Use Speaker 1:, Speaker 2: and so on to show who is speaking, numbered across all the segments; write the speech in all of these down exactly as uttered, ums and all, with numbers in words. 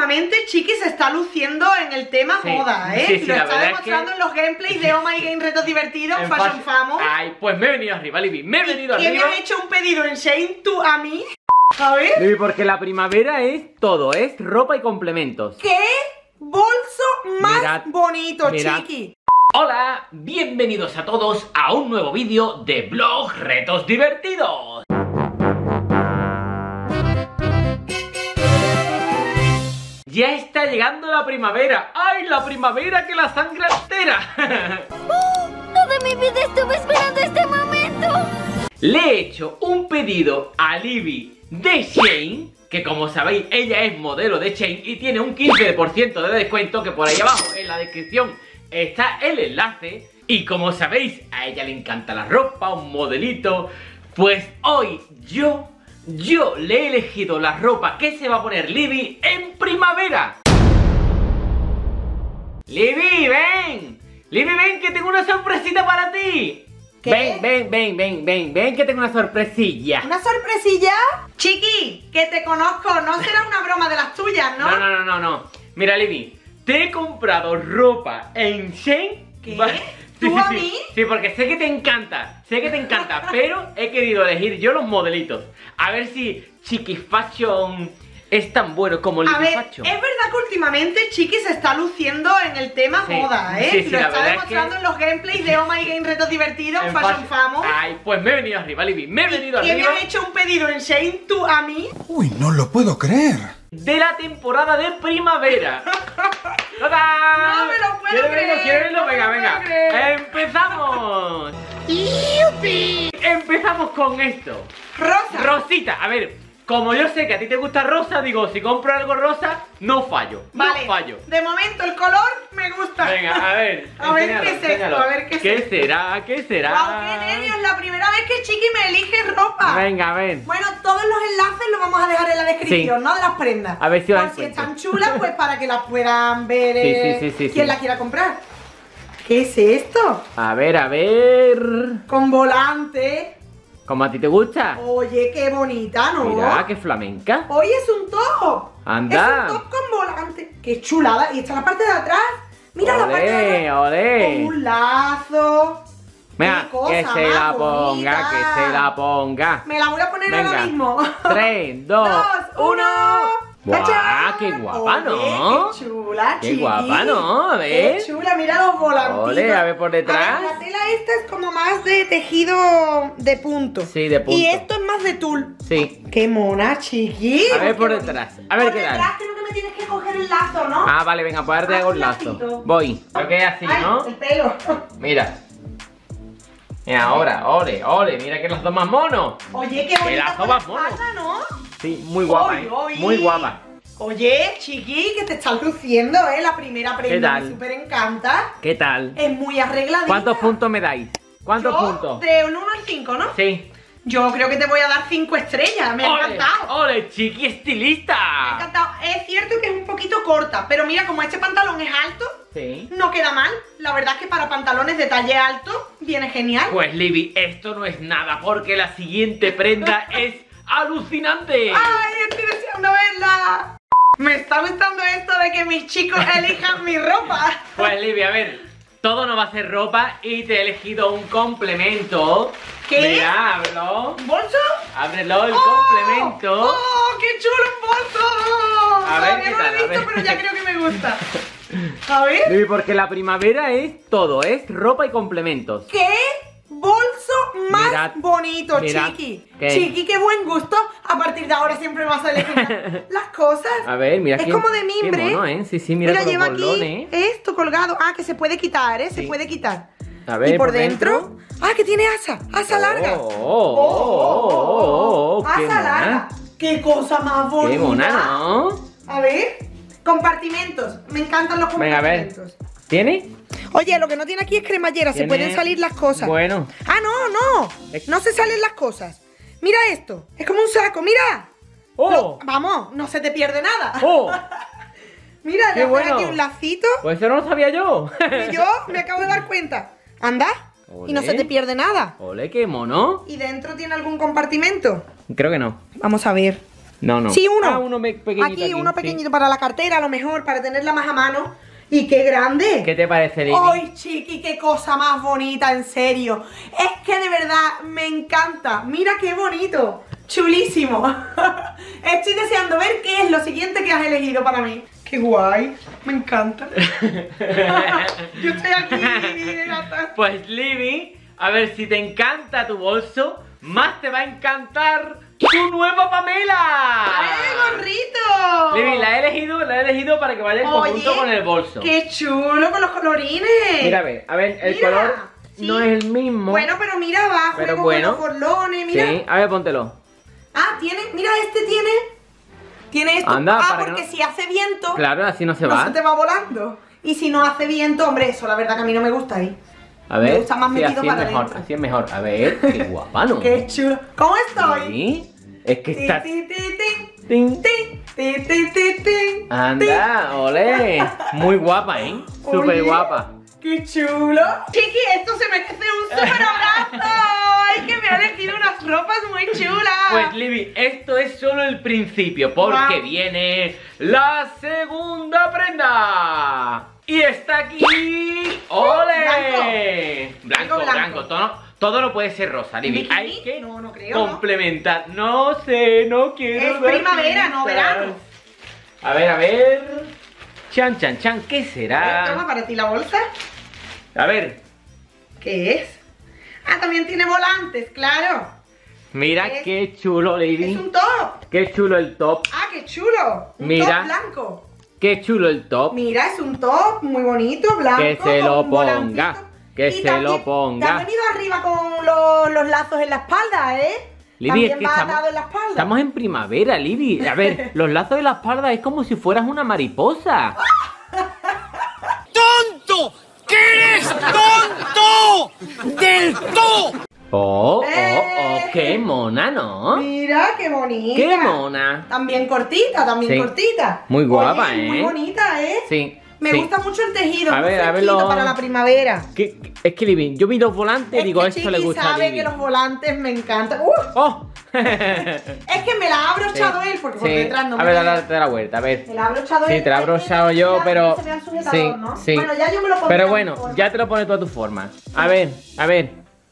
Speaker 1: últimamente Chiqui se está luciendo en el tema
Speaker 2: Sí,
Speaker 1: moda, ¿eh?
Speaker 2: sí, sí,
Speaker 1: Lo
Speaker 2: la
Speaker 1: está
Speaker 2: verdad
Speaker 1: demostrando
Speaker 2: es que...
Speaker 1: en los gameplays de Oh My Game Retos Divertidos,
Speaker 2: En
Speaker 1: Fashion
Speaker 2: fas-
Speaker 1: Famous.
Speaker 2: Ay, pues me he venido arriba, Libby, me he venido
Speaker 1: ¿Quién me
Speaker 2: arriba.
Speaker 1: ha hecho un pedido en Shein? ¿Tú a mí? A ver.
Speaker 2: Libby, porque la primavera es todo, es ropa y complementos.
Speaker 1: ¿Qué bolso más
Speaker 2: Mirad,
Speaker 1: bonito,
Speaker 2: mirad.
Speaker 1: Chiqui?
Speaker 2: Hola, bienvenidos a todos a un nuevo vídeo de Blog Retos Divertidos. Ya está llegando la primavera. ¡Ay, la primavera que la sangre altera!
Speaker 3: ¡Oh! Toda mi vida estuve esperando este momento.
Speaker 2: Le he hecho un pedido a Libby de Shein, que como sabéis ella es modelo de Shein y tiene un quince por ciento de descuento, que por ahí abajo en la descripción está el enlace. Y como sabéis, a ella le encanta la ropa, un modelito. Pues hoy yo, yo le he elegido la ropa que se va a poner Libby en primavera. Libby, ven. Libby, ven, que tengo una sorpresita para ti.
Speaker 1: ¿Qué?
Speaker 2: Ven, ven, ven, ven, ven, ven, que tengo una sorpresilla.
Speaker 1: ¿Una sorpresilla? Chiqui, que te conozco, no será una broma de las tuyas, ¿no?
Speaker 2: No, no, no, no, no. Mira, Libby, te he comprado ropa en Shein.
Speaker 1: ¿Qué?
Speaker 2: Va- Sí,
Speaker 1: ¿Tú
Speaker 2: sí,
Speaker 1: a
Speaker 2: sí.
Speaker 1: mí?
Speaker 2: Sí, porque sé que te encanta, sé que te encanta, pero he querido elegir yo los modelitos. A ver si Chiqui Fashion es tan bueno como
Speaker 1: A
Speaker 2: Libby
Speaker 1: ver,
Speaker 2: Fashion.
Speaker 1: es verdad que últimamente Chiqui se está luciendo en el tema
Speaker 2: Sí,
Speaker 1: moda, ¿eh?
Speaker 2: sí, sí,
Speaker 1: Lo
Speaker 2: la
Speaker 1: está
Speaker 2: verdad es
Speaker 1: demostrando
Speaker 2: que-
Speaker 1: en los gameplays de Oh My Game Retos Divertidos,
Speaker 2: En
Speaker 1: Fashion
Speaker 2: fashion-
Speaker 1: Famous.
Speaker 2: Ay, pues me he venido arriba, Libby, me he venido
Speaker 1: ¿Quién me
Speaker 2: arriba
Speaker 1: ha hecho un pedido en Shein? ¿Tú a mí?
Speaker 4: Uy, no lo puedo creer.
Speaker 2: de la temporada de primavera. ¡Tadán!
Speaker 1: No me lo puedo
Speaker 2: ¿Quieres
Speaker 1: creer,
Speaker 2: verlo? ¿Quieres verlo?
Speaker 1: no me
Speaker 2: Venga,
Speaker 1: lo
Speaker 2: venga.
Speaker 1: puedo creer.
Speaker 2: ¡Empezamos!
Speaker 3: ¡Yupi!
Speaker 2: Empezamos con esto.
Speaker 1: Rosa.
Speaker 2: Rosita, a ver, como yo sé que a ti te gusta rosa, digo, si compro algo rosa, no fallo.
Speaker 1: Vale,
Speaker 2: No fallo.
Speaker 1: de momento el color me gusta.
Speaker 2: Venga, a ver.
Speaker 1: A ver
Speaker 2: enséñalo,
Speaker 1: qué es esto,
Speaker 2: enséñalo.
Speaker 1: a ver qué es
Speaker 2: ¿Qué
Speaker 1: esto.
Speaker 2: será? ¿Qué será?
Speaker 1: Guau, qué nervios, la primera vez que Chiqui me elige ropa.
Speaker 2: Venga, a ver.
Speaker 1: Bueno, todos los enlaces los vamos a dejar en la descripción,
Speaker 2: Sí.
Speaker 1: ¿no? De las prendas.
Speaker 2: A ver si os
Speaker 1: Por si
Speaker 2: encuentro.
Speaker 1: están chulas, pues para que las puedan ver
Speaker 2: Sí,
Speaker 1: eh,
Speaker 2: sí, sí, sí,
Speaker 1: quien
Speaker 2: sí.
Speaker 1: la quiera comprar. ¿Qué es esto?
Speaker 2: A ver, a ver.
Speaker 1: Con volante.
Speaker 2: ¿Cómo a ti te gusta?
Speaker 1: Oye, qué bonita, ¿no?
Speaker 2: Mira, qué flamenca.
Speaker 1: Oye, es un top.
Speaker 2: Anda.
Speaker 1: Es un top con volante. Qué chulada. Y está la parte de atrás. Mira la parte de
Speaker 2: Olé,
Speaker 1: atrás.
Speaker 2: olé.
Speaker 1: Con un lazo.
Speaker 2: Venga,
Speaker 1: Qué cosa
Speaker 2: que se
Speaker 1: más
Speaker 2: la ponga,
Speaker 1: bonita.
Speaker 2: que se la ponga.
Speaker 1: Me la voy a poner ahora
Speaker 2: Venga.
Speaker 1: mismo.
Speaker 2: Tres, dos, uno. ¡Buah!
Speaker 1: ¡Tachán!
Speaker 2: ¡Qué guapa,
Speaker 1: Oye,
Speaker 2: ¿no?
Speaker 1: ¡Qué chula,
Speaker 2: ¡Qué
Speaker 1: chiqui!
Speaker 2: guapa, ¿no? A ver.
Speaker 1: ¡Qué chula! Mira los volantitos.
Speaker 2: Ole, a ver por detrás.
Speaker 1: A ver, la tela esta es como más de tejido de punto.
Speaker 2: Sí, de punto.
Speaker 1: Y esto es más de tul.
Speaker 2: Sí.
Speaker 1: ¡Qué mona, chiqui!
Speaker 2: A ver
Speaker 1: Qué
Speaker 2: por
Speaker 1: bonito.
Speaker 2: detrás. A ver
Speaker 1: por
Speaker 2: qué tal.
Speaker 1: detrás creo que me tienes que coger el lazo, ¿no?
Speaker 2: Ah, vale, venga, pues ahora te
Speaker 1: Ah,
Speaker 2: hago el
Speaker 1: un
Speaker 2: lazo.
Speaker 1: lacito.
Speaker 2: Voy. Creo que es así,
Speaker 1: Ay,
Speaker 2: ¿no?
Speaker 1: el pelo.
Speaker 2: Mira. Y ahora, ole, ole, mira que los dos más monos.
Speaker 1: Oye, qué bonita
Speaker 2: lazo
Speaker 1: está la
Speaker 2: más mono.
Speaker 1: espalda, ¿no?
Speaker 2: Sí, muy guapa,
Speaker 1: Oy,
Speaker 2: ¿eh?
Speaker 1: oy.
Speaker 2: Muy guapa.
Speaker 1: Oye, chiqui, que te estás luciendo, ¿eh? La primera prenda
Speaker 2: tal?
Speaker 1: me súper encanta.
Speaker 2: ¿Qué tal?
Speaker 1: Es muy arregladita.
Speaker 2: ¿Cuántos puntos me dais? ¿Cuántos
Speaker 1: Yo,
Speaker 2: puntos?
Speaker 1: De un uno al cinco, ¿no?
Speaker 2: Sí.
Speaker 1: Yo creo que te voy a dar cinco estrellas. Me ha
Speaker 2: ¡Ole!
Speaker 1: encantado.
Speaker 2: ¡Ole, chiqui estilista!
Speaker 1: Me ha encantado. Es cierto que es un poquito corta, pero mira, como este pantalón es alto,
Speaker 2: Sí.
Speaker 1: no queda mal. La verdad es que para pantalones de talle alto viene genial.
Speaker 2: Pues, Libby, esto no es nada, porque la siguiente prenda es alucinante.
Speaker 1: ¡Ay, estoy deseando verla! Me está gustando esto de que mis chicos elijan mi ropa.
Speaker 2: Pues, Libby, a ver, todo no va a ser ropa y te he elegido un complemento.
Speaker 1: ¿Qué?
Speaker 2: Mira, ábrelo.
Speaker 1: ¿Un bolso?
Speaker 2: Ábrelo, el
Speaker 1: ¡Oh!
Speaker 2: complemento.
Speaker 1: ¡Oh, qué chulo un bolso!
Speaker 2: A ver,
Speaker 1: Todavía
Speaker 2: ¿qué
Speaker 1: no lo
Speaker 2: tal?
Speaker 1: he
Speaker 2: A
Speaker 1: visto,
Speaker 2: ver.
Speaker 1: pero ya creo que me gusta. A ver.
Speaker 2: Libby, porque la primavera es todo, es ropa y complementos.
Speaker 1: ¡Qué bolso más
Speaker 2: Mirad,
Speaker 1: bonito,
Speaker 2: mirad,
Speaker 1: Chiqui!
Speaker 2: ¿qué?
Speaker 1: Chiqui, qué buen gusto. A partir de ahora siempre vas a elegir las cosas.
Speaker 2: A ver, mira
Speaker 1: Es
Speaker 2: qué-
Speaker 1: como de mimbre.
Speaker 2: Qué mono, ¿eh? Sí, sí, mira, con los
Speaker 1: lleva
Speaker 2: bolones.
Speaker 1: aquí esto colgado. Ah, que se puede quitar, ¿eh? Se
Speaker 2: Sí.
Speaker 1: puede quitar.
Speaker 2: A ver,
Speaker 1: y por,
Speaker 2: por
Speaker 1: dentro?
Speaker 2: dentro.
Speaker 1: Ah, que tiene asa. Asa larga.
Speaker 2: Oh, oh, oh, oh, oh, qué
Speaker 1: asa larga.
Speaker 2: mona.
Speaker 1: Qué cosa más bonita.
Speaker 2: Qué mona, ¿no?
Speaker 1: A ver. Compartimentos. Me encantan los
Speaker 2: Venga, a ver.
Speaker 1: compartimentos.
Speaker 2: ¿Tiene?
Speaker 1: Oye, lo que no tiene aquí es cremallera. Se
Speaker 2: Tiene-
Speaker 1: pueden salir las cosas.
Speaker 2: Bueno.
Speaker 1: Ah, no, no.
Speaker 2: Es-
Speaker 1: No se salen las cosas. Mira esto. Es como un saco. Mira.
Speaker 2: ¡Oh!
Speaker 1: Lo- vamos, no se te pierde nada.
Speaker 2: ¡Oh!
Speaker 1: Mira,
Speaker 2: ¡Qué
Speaker 1: le hago
Speaker 2: bueno!
Speaker 1: aquí un lacito.
Speaker 2: Pues eso no lo sabía yo.
Speaker 1: Y yo me acabo de dar cuenta. Anda. Y no
Speaker 2: Olé.
Speaker 1: se te pierde nada.
Speaker 2: Ole, qué mono.
Speaker 1: ¿Y dentro tiene algún compartimento?
Speaker 2: Creo que no.
Speaker 1: Vamos a ver.
Speaker 2: No, no.
Speaker 1: Sí, uno.
Speaker 2: Ah, uno me- pequeñito
Speaker 1: Aquí,
Speaker 2: aquí,
Speaker 1: uno
Speaker 2: sí.
Speaker 1: pequeñito para la cartera, a lo mejor, para tenerla más a mano. Y qué grande.
Speaker 2: ¿Qué te parece, Libby?
Speaker 1: ¡Ay, chiqui, qué cosa más bonita, en serio! Es que de verdad me encanta. Mira qué bonito. Chulísimo. Estoy deseando ver qué es lo siguiente que has elegido para mí. ¡Qué guay! Me encanta. Yo estoy aquí, Libby, gata.
Speaker 2: Pues, Libby, a ver, si te encanta tu bolso, más te va a encantar tu nueva Pamela.
Speaker 1: ¡Eh, gorrito!
Speaker 2: Libby, la he elegido, la he elegido para que vaya en conjunto
Speaker 1: Oye,
Speaker 2: con el bolso.
Speaker 1: ¡Qué chulo con los colorines!
Speaker 2: Mira, a ver, a ver, el
Speaker 1: Mira,
Speaker 2: color
Speaker 1: sí.
Speaker 2: no es el mismo.
Speaker 1: Bueno, pero mira abajo,
Speaker 2: Pero
Speaker 1: luego
Speaker 2: bueno.
Speaker 1: con los borlones, mira.
Speaker 2: Sí, a ver, póntelo.
Speaker 1: Ah, tiene, mira, este tiene. Tiene esto.
Speaker 2: Anda,
Speaker 1: ah,
Speaker 2: para que
Speaker 1: porque
Speaker 2: no-
Speaker 1: si hace viento,
Speaker 2: Claro, así no se
Speaker 1: no
Speaker 2: va.
Speaker 1: se te va volando. Y si no hace viento, hombre, eso la verdad que a mí no me gusta ahí.
Speaker 2: A ver,
Speaker 1: Me gusta más
Speaker 2: sí,
Speaker 1: metido
Speaker 2: así es
Speaker 1: para
Speaker 2: mejor,
Speaker 1: adentro.
Speaker 2: así es mejor. A ver, qué guapa, ¿no?
Speaker 1: Qué chulo. ¿Cómo estoy?
Speaker 2: Sí, es que
Speaker 1: Ti,
Speaker 2: está...
Speaker 1: ti, ti, ti,
Speaker 2: Tin.
Speaker 1: ti, ti, ti, ti, ti.
Speaker 2: Anda, ole. Muy guapa, ¿eh? Súper
Speaker 1: Oye,
Speaker 2: guapa.
Speaker 1: ¡Qué chulo! Chiqui, esto se merece un super abrazo. ¡Ay, que me ha elegido unas ropas muy chulas!
Speaker 2: Pues, Libby, esto es solo el principio, porque
Speaker 1: Wow.
Speaker 2: viene la segunda prenda. Y está aquí. ¡Ole!
Speaker 1: Blanco.
Speaker 2: Blanco,
Speaker 1: Blanco.
Speaker 2: blanco. Todo, todo no puede ser rosa, Libby.
Speaker 1: ¿Bikini?
Speaker 2: Hay que
Speaker 1: No, no creo, ¿no?
Speaker 2: complementar. No sé, no quiero.
Speaker 1: Es
Speaker 2: dar
Speaker 1: primavera, no
Speaker 2: pistas.
Speaker 1: verano.
Speaker 2: A ver, a ver. Chan, chan, chan. ¿Qué
Speaker 1: A ver,
Speaker 2: será?
Speaker 1: toma para ti la bolsa.
Speaker 2: A ver.
Speaker 1: ¿Qué es? Ah, también tiene volantes, claro.
Speaker 2: Mira
Speaker 1: Es-
Speaker 2: qué chulo, Libby.
Speaker 1: Es un top.
Speaker 2: Qué chulo el top.
Speaker 1: Ah, qué chulo. Un
Speaker 2: Mira.
Speaker 1: top blanco.
Speaker 2: Qué chulo el top.
Speaker 1: Mira, es un top muy bonito, blanco.
Speaker 2: Que se
Speaker 1: con
Speaker 2: lo
Speaker 1: un
Speaker 2: ponga,
Speaker 1: volantito.
Speaker 2: que
Speaker 1: Y
Speaker 2: se
Speaker 1: también
Speaker 2: lo ponga.
Speaker 1: Te has venido arriba con los, los lazos en la espalda, ¿eh?
Speaker 2: Libby, es
Speaker 1: También
Speaker 2: que
Speaker 1: va
Speaker 2: estamos,
Speaker 1: atado en la espalda.
Speaker 2: estamos en primavera, Libby. A ver, los lazos de la espalda es como si fueras una mariposa.
Speaker 5: ¡Tonto! ¡Que eres tonto! ¡Del todo!
Speaker 2: Oh, oh, oh,
Speaker 1: Eh.
Speaker 2: qué mona, ¿no?
Speaker 1: Mira, qué bonita.
Speaker 2: Qué mona.
Speaker 1: También cortita, también
Speaker 2: Sí.
Speaker 1: cortita.
Speaker 2: Muy guapa,
Speaker 1: Oye,
Speaker 2: ¿eh?
Speaker 1: Muy bonita, ¿eh?
Speaker 2: Sí.
Speaker 1: Me
Speaker 2: sí.
Speaker 1: gusta mucho el tejido,
Speaker 2: A
Speaker 1: muy
Speaker 2: ver, a ver
Speaker 1: fresquito
Speaker 2: lo-
Speaker 1: para la primavera.
Speaker 2: ¿Qué- qué- es que, Libby, yo vi los volantes y
Speaker 1: Es
Speaker 2: digo,
Speaker 1: que
Speaker 2: esto
Speaker 1: Chiqui
Speaker 2: le gusta a
Speaker 1: sabe
Speaker 2: Libby.
Speaker 1: que los volantes me encantan. ¡Uh!
Speaker 2: ¡Oh!
Speaker 1: Es que me la ha abrochado él, porque por
Speaker 2: Sí.
Speaker 1: detrás no
Speaker 2: A
Speaker 1: me
Speaker 2: ver,
Speaker 1: queda.
Speaker 2: dale la vuelta, a ver.
Speaker 1: Me la ha abrochado
Speaker 2: Sí,
Speaker 1: él.
Speaker 2: te la he
Speaker 1: Ay,
Speaker 2: abrochado
Speaker 1: que-
Speaker 2: yo,
Speaker 1: que
Speaker 2: pero...
Speaker 1: se vea el sujetador,
Speaker 2: Sí,
Speaker 1: ¿no?
Speaker 2: sí.
Speaker 1: Bueno, ya yo me lo pondré
Speaker 2: Pero
Speaker 1: a mi
Speaker 2: bueno,
Speaker 1: forma.
Speaker 2: ya te lo pones tú a tu forma. A ver, a ver.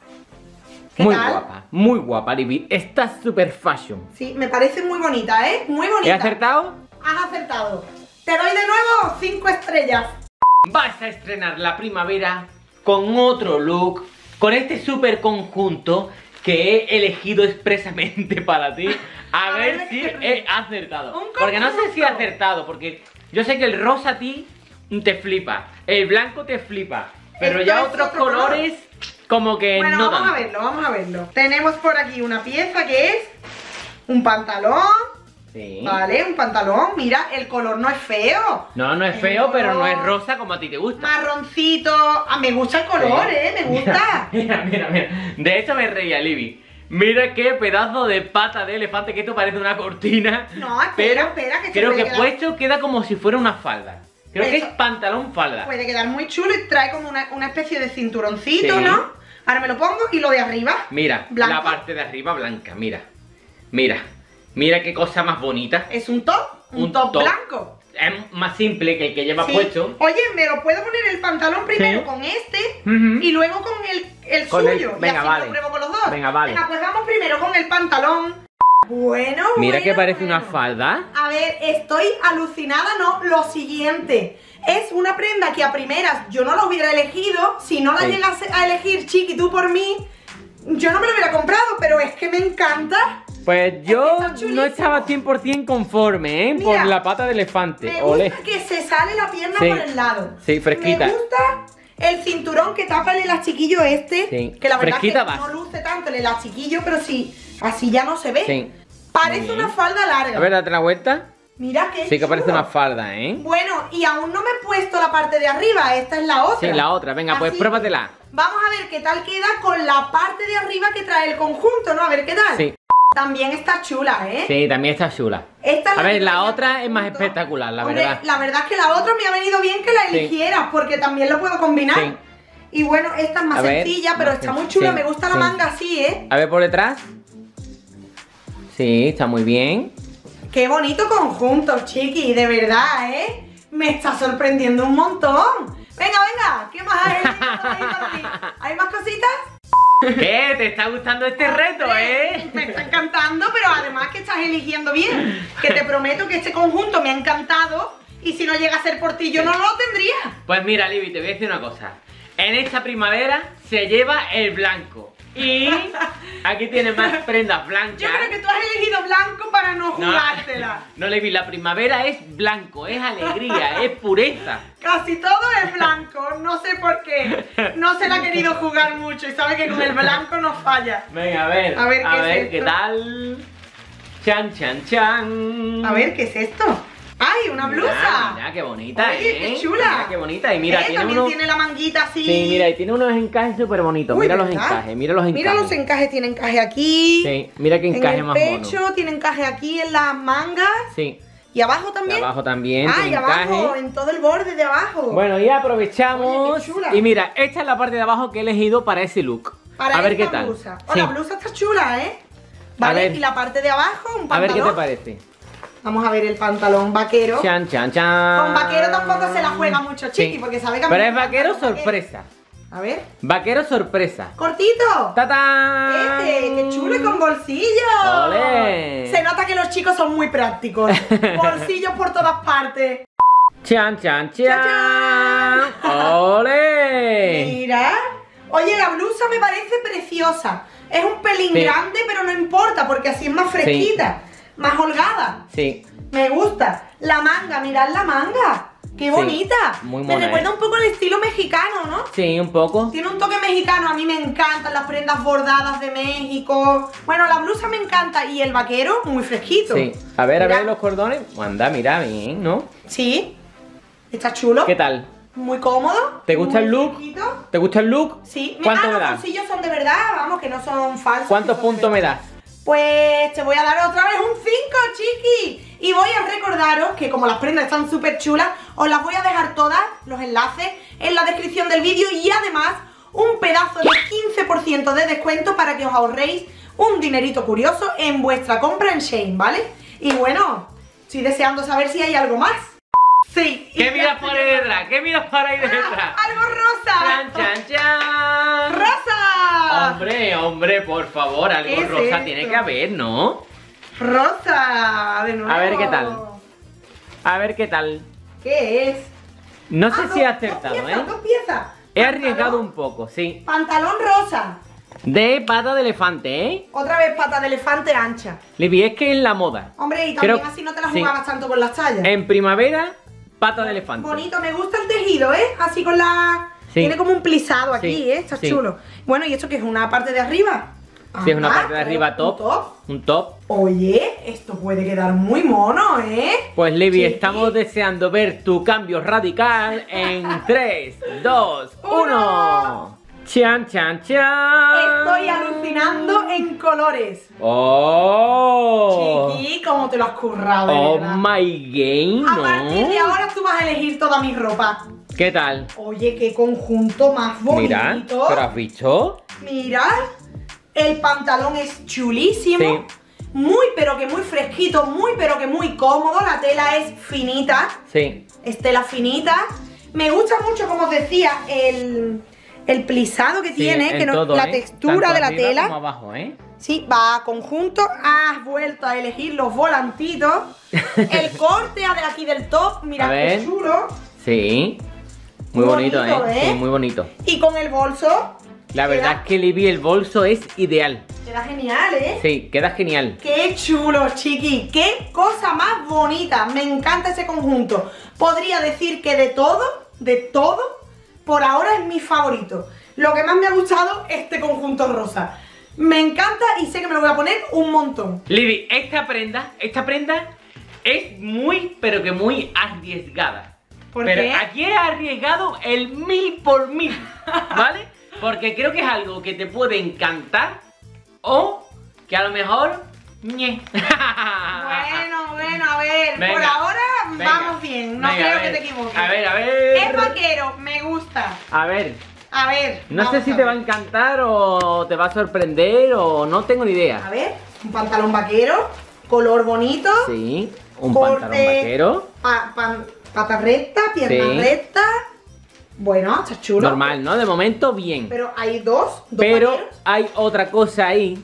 Speaker 1: ¿Qué
Speaker 2: Muy
Speaker 1: tal?
Speaker 2: guapa, muy guapa, Libby. Está super fashion.
Speaker 1: Sí, me parece muy bonita, ¿eh? Muy bonita.
Speaker 2: ¿He acertado?
Speaker 1: Has acertado. Te doy de nuevo cinco estrellas.
Speaker 2: Vas a estrenar la primavera con otro look, con este super conjunto que he elegido expresamente para ti. A,
Speaker 1: A
Speaker 2: ver
Speaker 1: ver,
Speaker 2: si
Speaker 1: ¿qué-
Speaker 2: he acertado.
Speaker 1: Un
Speaker 2: Porque no sé si he
Speaker 1: conjunto.
Speaker 2: acertado, porque yo sé que el rosa a ti te flipa, el blanco te flipa, pero
Speaker 1: Esto
Speaker 2: ya
Speaker 1: es
Speaker 2: otros
Speaker 1: otro color.
Speaker 2: colores como que
Speaker 1: Bueno,
Speaker 2: no
Speaker 1: vamos
Speaker 2: tanto.
Speaker 1: a verlo, vamos a verlo. Tenemos por aquí una pieza que es un pantalón.
Speaker 2: Sí.
Speaker 1: Vale, un pantalón. Mira, el color no es feo.
Speaker 2: No, no es
Speaker 1: El
Speaker 2: feo, pero no es
Speaker 1: color
Speaker 2: rosa como a ti te gusta.
Speaker 1: Marroncito. Ah, me gusta el color,
Speaker 2: Sí.
Speaker 1: eh, me gusta.
Speaker 2: Mira, mira, mira. De esto me reía, Libby. Mira qué pedazo de pata de elefante, que esto parece una cortina.
Speaker 1: No, espera,
Speaker 2: pero
Speaker 1: espera, que se
Speaker 2: creo
Speaker 1: puede
Speaker 2: que
Speaker 1: quedar-
Speaker 2: puesto queda como si fuera una falda. Creo que es
Speaker 1: Eso.
Speaker 2: pantalón falda.
Speaker 1: Puede quedar muy chulo y trae como una, una especie de cinturoncito,
Speaker 2: Sí.
Speaker 1: ¿no? Ahora me lo pongo y lo de arriba.
Speaker 2: Mira,
Speaker 1: Blanco.
Speaker 2: la parte de arriba blanca, mira. Mira, mira qué cosa más bonita.
Speaker 1: Es un top, un,
Speaker 2: Un
Speaker 1: top,
Speaker 2: top.
Speaker 1: blanco.
Speaker 2: Es más simple que el que lleva
Speaker 1: Sí.
Speaker 2: puesto.
Speaker 1: Oye, me lo puedo poner el pantalón primero
Speaker 2: Sí.
Speaker 1: con este
Speaker 2: Ujú.
Speaker 1: y luego con el, el
Speaker 2: Con el-
Speaker 1: suyo.
Speaker 2: venga,
Speaker 1: y así
Speaker 2: vale.
Speaker 1: lo pruebo con los dos.
Speaker 2: Venga, vale.
Speaker 1: Venga, pues vamos primero con el pantalón. Bueno,
Speaker 2: Mira
Speaker 1: bueno,
Speaker 2: que parece
Speaker 1: bueno.
Speaker 2: una falda.
Speaker 1: A ver, estoy alucinada, ¿no? Lo siguiente. Es una prenda que a primeras yo no la hubiera elegido. Si no la
Speaker 2: Sí.
Speaker 1: llegas a elegir, Chiqui, tú por mí, yo no me lo hubiera comprado, pero es que me encanta.
Speaker 2: Pues yo
Speaker 1: está chulísimo.
Speaker 2: no estaba cien por cien conforme, ¿eh?
Speaker 1: Mira,
Speaker 2: por la pata de elefante.
Speaker 1: Me
Speaker 2: Ole.
Speaker 1: gusta que se sale la pierna
Speaker 2: Sí.
Speaker 1: por el lado.
Speaker 2: Sí, fresquita.
Speaker 1: Me gusta el cinturón que tapa el elastiquillo este.
Speaker 2: Sí.
Speaker 1: Que la verdad
Speaker 2: Fresquita
Speaker 1: es que
Speaker 2: vas.
Speaker 1: no luce tanto el elastiquillo, pero sí, así ya no se ve.
Speaker 2: Sí.
Speaker 1: Parece
Speaker 2: Muy bien.
Speaker 1: una falda larga.
Speaker 2: A ver, date la vuelta.
Speaker 1: Mira que
Speaker 2: Sí que parece una falda, ¿eh?
Speaker 1: Bueno, y aún no me he puesto la parte de arriba, esta es la otra.
Speaker 2: Sí, la otra. Venga, pues
Speaker 1: Así
Speaker 2: pruébatela.
Speaker 1: que Vamos a ver qué tal queda con la parte de arriba que trae el conjunto, ¿no? A ver qué tal.
Speaker 2: Sí.
Speaker 1: También está chula, ¿eh?
Speaker 2: Sí, también está chula.
Speaker 1: Esta es
Speaker 2: A ver,
Speaker 1: que
Speaker 2: la
Speaker 1: trae el
Speaker 2: otra es más
Speaker 1: conjunto.
Speaker 2: espectacular, la
Speaker 1: Hombre,
Speaker 2: verdad.
Speaker 1: La verdad es que la otra me ha venido bien que la
Speaker 2: Sí.
Speaker 1: eligieras, porque también lo puedo combinar.
Speaker 2: Sí.
Speaker 1: Y bueno, esta es más
Speaker 2: A ver,
Speaker 1: sencilla, pero
Speaker 2: más
Speaker 1: está
Speaker 2: sen-
Speaker 1: muy chula.
Speaker 2: sí,
Speaker 1: Me gusta la
Speaker 2: sí.
Speaker 1: manga así, ¿eh?
Speaker 2: A ver por detrás. Sí, está muy bien.
Speaker 1: Qué bonito conjunto, chiqui, de verdad, ¿eh? Me está sorprendiendo un montón. Venga, venga, ¿qué más hay ahí para ti? ¿Hay más cositas?
Speaker 2: ¿Qué? ¿Te está gustando este reto, eh?
Speaker 1: Me está encantando, pero además que estás eligiendo bien. Que te prometo que este conjunto me ha encantado y si no llega a ser por ti yo no lo tendría.
Speaker 2: Pues mira, Libby, te voy a decir una cosa. En esta primavera se lleva el blanco. Y aquí tienes más prendas blancas.
Speaker 1: Yo creo que tú has elegido blanco para no jugártela.
Speaker 2: No, no, Libby, la primavera es blanco, es alegría, es pureza.
Speaker 1: Casi todo es blanco, no sé por qué. No se la ha querido jugar mucho y sabe que con el blanco no falla.
Speaker 2: Venga, a ver,
Speaker 1: A ver, ¿qué
Speaker 2: a
Speaker 1: es
Speaker 2: ver
Speaker 1: esto?
Speaker 2: qué tal. Chan, chan, chan.
Speaker 1: A ver, ¿qué es esto? ¡Ay, una blusa!
Speaker 2: Mira, mira qué bonita,
Speaker 1: Oye,
Speaker 2: ¿eh?
Speaker 1: qué chula.
Speaker 2: Mira qué bonita. Y mira,
Speaker 1: Eh,
Speaker 2: tiene
Speaker 1: también
Speaker 2: unos...
Speaker 1: tiene la manguita así.
Speaker 2: Sí, mira, y tiene unos encajes súper bonitos.
Speaker 1: Uy,
Speaker 2: Mira los
Speaker 1: ¿verdad?
Speaker 2: encajes, mira los encajes.
Speaker 1: Mira los encajes, tiene encaje aquí.
Speaker 2: Sí, mira qué encaje
Speaker 1: en el
Speaker 2: más
Speaker 1: pecho,
Speaker 2: mono.
Speaker 1: tiene encaje aquí en las mangas.
Speaker 2: Sí.
Speaker 1: ¿Y abajo
Speaker 2: Y
Speaker 1: también?
Speaker 2: abajo también
Speaker 1: Ah,
Speaker 2: tiene
Speaker 1: y abajo,
Speaker 2: encaje.
Speaker 1: en todo el borde de abajo.
Speaker 2: Bueno, y aprovechamos.
Speaker 1: Oye, qué chula.
Speaker 2: Y mira, esta es la parte de abajo que he elegido para ese look.
Speaker 1: Para
Speaker 2: a ver
Speaker 1: esta
Speaker 2: qué tal.
Speaker 1: blusa. Oh,
Speaker 2: Sí.
Speaker 1: la blusa está chula, ¿eh? Vale,
Speaker 2: ver.
Speaker 1: y la parte de abajo, un pantalón.
Speaker 2: A ver qué te parece.
Speaker 1: Vamos a ver el pantalón vaquero.
Speaker 2: Chan, chan, chan.
Speaker 1: Con vaquero tampoco se la juega mucho, chiqui,
Speaker 2: Sí.
Speaker 1: porque sabe que a mí
Speaker 2: Pero
Speaker 1: me
Speaker 2: es
Speaker 1: encanta
Speaker 2: vaquero
Speaker 1: el vaquero.
Speaker 2: sorpresa.
Speaker 1: A ver.
Speaker 2: Vaquero sorpresa.
Speaker 1: ¡Cortito!
Speaker 2: ¡Tatán!
Speaker 1: Este, qué chulo y con bolsillos.
Speaker 2: ¡Ole!
Speaker 1: Se nota que los chicos son muy prácticos. Bolsillos por todas partes.
Speaker 2: Chan, chan, chan.
Speaker 1: ¡Chachán!
Speaker 2: ¡Ole!
Speaker 1: Mira. Oye, la blusa me parece preciosa. Es un pelín
Speaker 2: Sí.
Speaker 1: grande, pero no importa, porque así es más fresquita, más holgada.
Speaker 2: Sí.
Speaker 1: Me gusta. La manga, mirad la manga. Qué
Speaker 2: Sí,
Speaker 1: bonita.
Speaker 2: muy
Speaker 1: Me
Speaker 2: mona,
Speaker 1: recuerda
Speaker 2: ¿eh?
Speaker 1: un poco al estilo mexicano, ¿no?
Speaker 2: Sí, un poco.
Speaker 1: Tiene un toque mexicano, a mí me encantan las prendas bordadas de México. Bueno, la blusa me encanta y el vaquero muy fresquito.
Speaker 2: Sí. A ver, a
Speaker 1: Mira.
Speaker 2: ver los cordones. Anda, mira, bien, ¿no?
Speaker 1: Sí. Está chulo.
Speaker 2: ¿Qué tal?
Speaker 1: Muy cómodo.
Speaker 2: ¿Te gusta
Speaker 1: muy
Speaker 2: el look?
Speaker 1: fresquito.
Speaker 2: ¿Te gusta el look?
Speaker 1: Sí. Me-
Speaker 2: ¿Cuánto
Speaker 1: ah,
Speaker 2: me
Speaker 1: los
Speaker 2: das?
Speaker 1: bolsillos son de verdad, vamos, que no son falsos.
Speaker 2: ¿Cuántos
Speaker 1: que son de
Speaker 2: puntos me
Speaker 1: verdad.
Speaker 2: das?
Speaker 1: Pues te voy a dar otra vez un cinco, chiqui. Y voy a recordaros que como las prendas están súper chulas, os las voy a dejar todas, los enlaces, en la descripción del vídeo. Y además, un pedazo de quince por ciento de descuento para que os ahorréis un dinerito curioso en vuestra compra en Shein, ¿vale? Y bueno, estoy deseando saber si hay algo más. Sí.
Speaker 2: ¿Qué
Speaker 1: y
Speaker 2: miras
Speaker 1: ya
Speaker 2: por
Speaker 1: estoy-
Speaker 2: ahí detrás? ¿Qué miras por ahí detrás?
Speaker 1: ¡Algo rosa!
Speaker 2: ¡Chan, chan, chan!
Speaker 1: ¡Rosa!
Speaker 2: Hombre, hombre, por favor, algo
Speaker 1: ¿Qué es
Speaker 2: rosa
Speaker 1: esto?
Speaker 2: tiene que haber, ¿no?
Speaker 1: ¡Rosa! De nuevo.
Speaker 2: A ver qué tal. A ver qué tal.
Speaker 1: ¿Qué es?
Speaker 2: No sé
Speaker 1: Ah,
Speaker 2: si he
Speaker 1: dos-
Speaker 2: acertado,
Speaker 1: dos piezas,
Speaker 2: ¿eh?
Speaker 1: dos piezas.
Speaker 2: He
Speaker 1: Pantalón-
Speaker 2: arriesgado un poco, sí.
Speaker 1: Pantalón rosa.
Speaker 2: De pata de elefante, ¿eh?
Speaker 1: Otra vez pata de elefante ancha.
Speaker 2: Libby, es que es la moda.
Speaker 1: Hombre, y también
Speaker 2: Creo-
Speaker 1: así no te la
Speaker 2: sí.
Speaker 1: jugabas tanto con las tallas.
Speaker 2: En primavera, pata de elefante.
Speaker 1: Bonito, me gusta el tejido, ¿eh? Así con la...
Speaker 2: Sí.
Speaker 1: Tiene como un plisado aquí,
Speaker 2: Sí,
Speaker 1: ¿eh? Está
Speaker 2: sí.
Speaker 1: chulo. Bueno, ¿y esto qué es? ¿Una parte de arriba?
Speaker 2: Sí, es una
Speaker 1: Ah,
Speaker 2: parte de arriba
Speaker 1: ¿un
Speaker 2: top.
Speaker 1: top?
Speaker 2: Un top.
Speaker 1: Oye, esto puede quedar muy mono, ¿eh?
Speaker 2: Pues Libby,
Speaker 1: Chiqui.
Speaker 2: estamos deseando ver tu cambio radical en tres, dos, uno. Chan, chan, chan.
Speaker 1: Estoy alucinando en colores.
Speaker 2: Oh.
Speaker 1: Chiqui, cómo te lo has currado, de
Speaker 2: Oh
Speaker 1: verdad.
Speaker 2: my game,
Speaker 1: A partir de
Speaker 2: ¿no?
Speaker 1: ahora tú vas a elegir toda mi ropa.
Speaker 2: ¿Qué tal?
Speaker 1: Oye, qué conjunto más bonito.
Speaker 2: Mira, ¿pero has visto?
Speaker 1: Mira, el pantalón es chulísimo.
Speaker 2: Sí.
Speaker 1: Muy pero que muy fresquito, muy pero que muy cómodo. La tela es finita,
Speaker 2: Sí.
Speaker 1: es tela finita. Me gusta mucho, como os decía, el, el plisado que
Speaker 2: Sí,
Speaker 1: tiene,
Speaker 2: en
Speaker 1: que no,
Speaker 2: todo,
Speaker 1: la
Speaker 2: ¿eh?
Speaker 1: textura
Speaker 2: Tanto
Speaker 1: de la
Speaker 2: arriba
Speaker 1: tela.
Speaker 2: como abajo, ¿eh?
Speaker 1: Sí, va a conjunto. Has vuelto a elegir los volantitos. El corte de aquí del top, mira
Speaker 2: A
Speaker 1: qué
Speaker 2: ver.
Speaker 1: chulo.
Speaker 2: Sí. Muy bonito,
Speaker 1: Bonito,
Speaker 2: ¿eh?
Speaker 1: ¿eh?
Speaker 2: Sí, muy bonito.
Speaker 1: Y con el bolso.
Speaker 2: La verdad es que Libby, el bolso es ideal.
Speaker 1: Queda genial, ¿eh?
Speaker 2: Sí, queda genial.
Speaker 1: ¡Qué chulo, chiqui! ¡Qué cosa más bonita! Me encanta ese conjunto. Podría decir que de todo, de todo, por ahora es mi favorito. Lo que más me ha gustado, este conjunto rosa. Me encanta y sé que me lo voy a poner un montón.
Speaker 2: Libby, esta prenda, esta prenda es muy, pero que muy arriesgada.
Speaker 1: ¿Por
Speaker 2: pero
Speaker 1: qué?
Speaker 2: aquí he arriesgado el mil por mil, ¿vale? Porque creo que es algo que te puede encantar o que a lo mejor... ñe.
Speaker 1: Bueno, bueno, a ver.
Speaker 2: Venga,
Speaker 1: por ahora
Speaker 2: venga,
Speaker 1: vamos bien. No
Speaker 2: venga,
Speaker 1: creo
Speaker 2: a
Speaker 1: que
Speaker 2: ver,
Speaker 1: te equivoques.
Speaker 2: A ver, a ver.
Speaker 1: Es vaquero, me gusta.
Speaker 2: A ver,
Speaker 1: A ver.
Speaker 2: no sé
Speaker 1: vamos
Speaker 2: si
Speaker 1: a
Speaker 2: te va a
Speaker 1: ver.
Speaker 2: encantar o te va a sorprender o no tengo ni
Speaker 1: A
Speaker 2: idea.
Speaker 1: ver, un pantalón vaquero. color bonito.
Speaker 2: Sí, un
Speaker 1: corte,
Speaker 2: pantalón vaquero.
Speaker 1: Pa, pa, pata recta, pierna
Speaker 2: Sí.
Speaker 1: recta. Bueno, está chulo.
Speaker 2: Normal, ¿no? De momento, bien.
Speaker 1: Pero hay dos, dos
Speaker 2: Pero
Speaker 1: vaqueros.
Speaker 2: hay otra cosa ahí.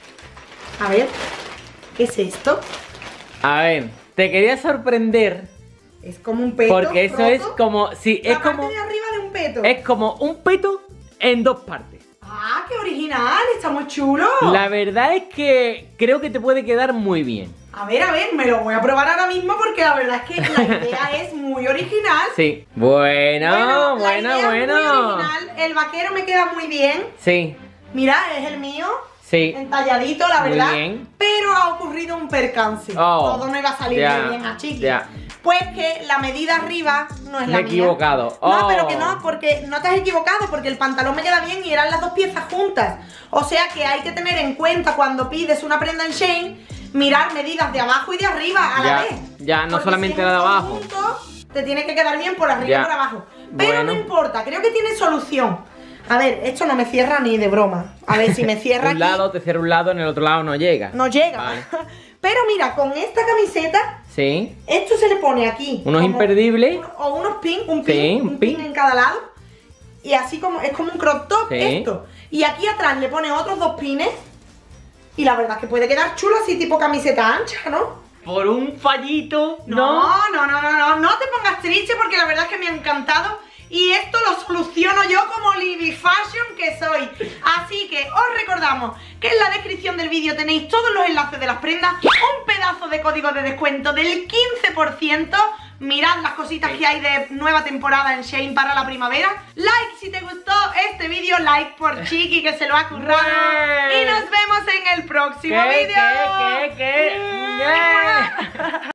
Speaker 1: A ver, ¿qué es esto?
Speaker 2: A ver, te quería sorprender.
Speaker 1: Es como un peto.
Speaker 2: Porque eso
Speaker 1: roto.
Speaker 2: es como. Sí,
Speaker 1: La
Speaker 2: es
Speaker 1: parte
Speaker 2: como.
Speaker 1: de arriba de un peto.
Speaker 2: Es como un peto en dos partes.
Speaker 1: Ah, qué original, está muy chulo.
Speaker 2: La verdad es que creo que te puede quedar muy bien.
Speaker 1: A ver, a ver, me lo voy a probar ahora mismo porque la verdad es que la idea es muy original.
Speaker 2: Sí. Bueno,
Speaker 1: la
Speaker 2: bueno,
Speaker 1: idea es
Speaker 2: bueno.
Speaker 1: muy original. El vaquero me queda muy bien.
Speaker 2: Sí,
Speaker 1: Mira, es el mío.
Speaker 2: sí.
Speaker 1: Entalladito, la
Speaker 2: Muy
Speaker 1: verdad.
Speaker 2: bien.
Speaker 1: Pero ha ocurrido un percance.
Speaker 2: Oh,
Speaker 1: Todo no iba a salir
Speaker 2: ya,
Speaker 1: muy bien a Chiqui.
Speaker 2: ya.
Speaker 1: Pues que la medida arriba no es
Speaker 2: Me
Speaker 1: la
Speaker 2: he
Speaker 1: mía.
Speaker 2: equivocado.
Speaker 1: No,
Speaker 2: Oh.
Speaker 1: pero que no, porque no te has equivocado, porque el pantalón me queda bien y eran las dos piezas juntas. O sea que hay que tener en cuenta cuando pides una prenda en Shein, mirar medidas de abajo y de arriba a la
Speaker 2: Ya,
Speaker 1: vez.
Speaker 2: ya, no
Speaker 1: Porque
Speaker 2: solamente
Speaker 1: si es
Speaker 2: la de
Speaker 1: un
Speaker 2: abajo.
Speaker 1: conjunto, te tiene que quedar bien por arriba
Speaker 2: Ya.
Speaker 1: y por abajo. Pero
Speaker 2: Bueno.
Speaker 1: no importa, creo que tiene solución. A ver, esto no me cierra ni de broma. A ver si me cierra
Speaker 2: Un
Speaker 1: aquí.
Speaker 2: lado te cierra un lado, en el otro lado no llega.
Speaker 1: No llega.
Speaker 2: Vale.
Speaker 1: Pero mira, con esta camiseta,
Speaker 2: Sí.
Speaker 1: esto se le pone aquí.
Speaker 2: Unos
Speaker 1: como
Speaker 2: imperdibles.
Speaker 1: un- o unos pin, un pin,
Speaker 2: Sí, un
Speaker 1: un pin
Speaker 2: pin.
Speaker 1: en cada lado. Y así como, es como un crop top
Speaker 2: Sí.
Speaker 1: esto. Y aquí atrás le pone otros dos pines. Y la verdad es que puede quedar chulo así tipo camiseta ancha, ¿no?
Speaker 2: Por un fallito, ¿no?
Speaker 1: No, no, no, no, no, no te pongas triste porque la verdad es que me ha encantado. Y esto lo soluciono yo como Libby Fashion que soy. Así que os recordamos que en la descripción del vídeo tenéis todos los enlaces de las prendas, un pedazo de código de descuento del quince por ciento. Mirad las cositas que hay de nueva temporada en Shein para la primavera. Like si te gustó este vídeo, like por Chiqui que se lo ha currado.
Speaker 2: ¡Bien!
Speaker 1: Y nos vemos en el próximo
Speaker 2: ¿Qué,
Speaker 1: vídeo.
Speaker 2: qué, qué, qué? ¡Bien!